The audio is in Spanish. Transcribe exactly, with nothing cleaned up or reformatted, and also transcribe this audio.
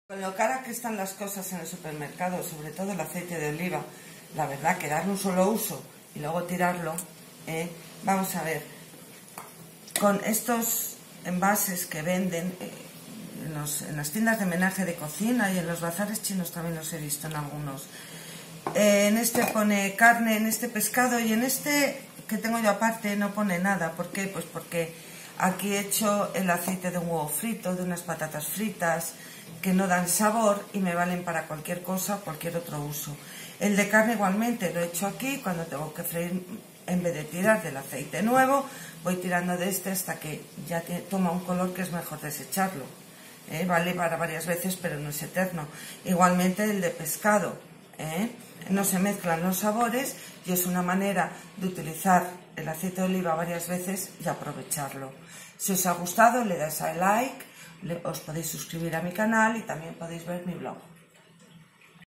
Con lo cara que están las cosas en el supermercado, sobre todo el aceite de oliva, la verdad que darle un solo uso y luego tirarlo, ¿eh? Vamos a ver, con estos envases que venden eh, en, los, en las tiendas de menaje de cocina y en los bazares chinos también los he visto en algunos. Eh, en este pone carne, en este pescado, y en este que tengo yo aparte no pone nada. ¿Por qué? Pues porque aquí he hecho el aceite de un huevo frito, de unas patatas fritas, que no dan sabor y me valen para cualquier cosa o cualquier otro uso. El de carne igualmente lo he hecho aquí, cuando tengo que freír, en vez de tirar del aceite nuevo, voy tirando de este hasta que ya toma un color que es mejor desecharlo. ¿Eh? Vale para varias veces, pero no es eterno. Igualmente el de pescado, ¿eh? No se mezclan los sabores y es una manera de utilizar el aceite de oliva varias veces y aprovecharlo. Si os ha gustado, le dais a like, os podéis suscribir a mi canal y también podéis ver mi blog.